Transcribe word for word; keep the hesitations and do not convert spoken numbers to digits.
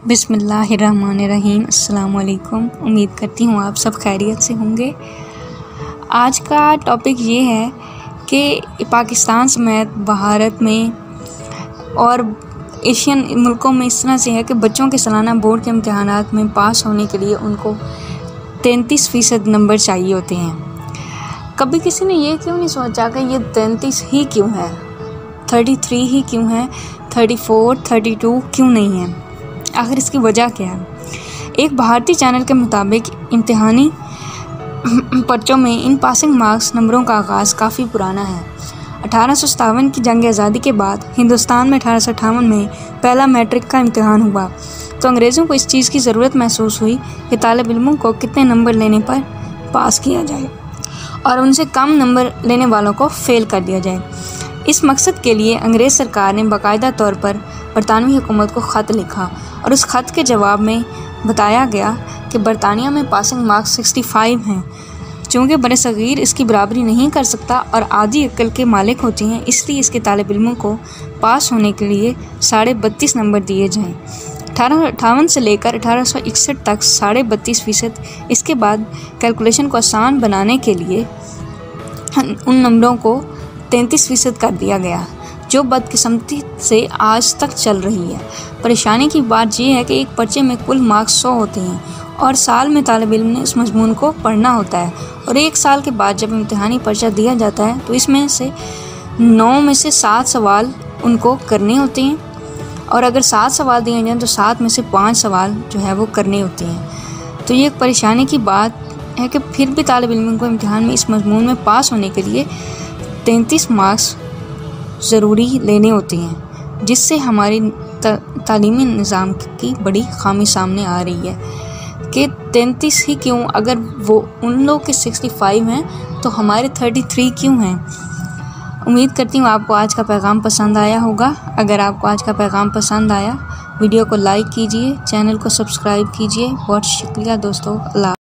बिस्मिल्लाहिर्रहमानिर्रहीम। अस्सलाम वालेकुम। उम्मीद करती हूँ आप सब खैरियत से होंगे। आज का टॉपिक ये है कि पाकिस्तान समेत भारत में और एशियन मुल्कों में इस तरह से है कि बच्चों के सालाना बोर्ड के इम्तहानात में पास होने के लिए उनको तैंतीस फ़ीसद नंबर चाहिए होते हैं। कभी किसी ने ये क्यों नहीं सोचा कि ये तैंतीस ही क्यों है, थर्टी थ्री ही क्यों है, थर्टी फोर थर्टी टू क्यों नहीं है? आखिर इसकी वजह क्या है? एक भारतीय चैनल के मुताबिक इम्तिहानी पर्चों में इन पासिंग मार्क्स नंबरों का आगाज़ काफ़ी पुराना है। अठारह सौ सत्तावन की जंग आज़ादी के बाद हिंदुस्तान में अठारह सौ अट्ठावन में पहला मैट्रिक का इम्तिहान हुआ तो अंग्रेज़ों को इस चीज़ की ज़रूरत महसूस हुई कि तालिब इल्मों को कितने नंबर लेने पर पास किया जाए और उनसे कम नंबर लेने वालों को फ़ेल कर दिया जाए। इस मकसद के लिए अंग्रेज़ सरकार ने बाकायदा तौर पर बरतानवी हुकूमत को ख़त लिखा और उस ख़त के जवाब में बताया गया कि बरतानिया में पासिंग मार्क्स पैंसठ हैं। चूँकि बरसग़ीर इसकी बराबरी नहीं कर सकता और आधी अक्ल के मालिक होते हैं, इसलिए इसके तालिब इल्मों को पास होने के लिए साढ़े बत्तीस नंबर दिए जाएँ। अठारह अट्ठावन से लेकर अठारह सौ इकसठ तक साढ़े बत्तीस फ़ीसद। इसके बाद कैलकुलेशन को आसान बनाने के लिए उन नंबरों को तैंतीस फ़ीसद कर दिया गया, जो बदकिस्मती से आज तक चल रही है। परेशानी की बात यह है कि एक पर्चे में कुल मार्क्स सौ होते हैं और साल में तालिब इल्म ने उस मजमून को पढ़ना होता है और एक साल के बाद जब इम्तिहानी पर्चा दिया जाता है तो इसमें से नौ में से सात सवाल उनको करने होते हैं और अगर सात सवाल दिए जाएँ तो सात में से पाँच सवाल जो है वो करने होते हैं। तो ये एक परेशानी की बात है कि फिर भी तालिब इल्म को इम्तिहान में इस मजमून में पास होने के लिए तैंतीस मार्क्स ज़रूरी लेने होते हैं, जिससे हमारी तालीमी निज़ाम की बड़ी खामी सामने आ रही है कि तैंतीस ही क्यों? अगर वो उन लोग के पैंसठ हैं तो हमारे तैंतीस क्यों हैं? उम्मीद करती हूँ आपको आज का पैगाम पसंद आया होगा। अगर आपको आज का पैगाम पसंद आया, वीडियो को लाइक कीजिए, चैनल को सब्सक्राइब कीजिए। बहुत शुक्रिया दोस्तों। अल्लाह।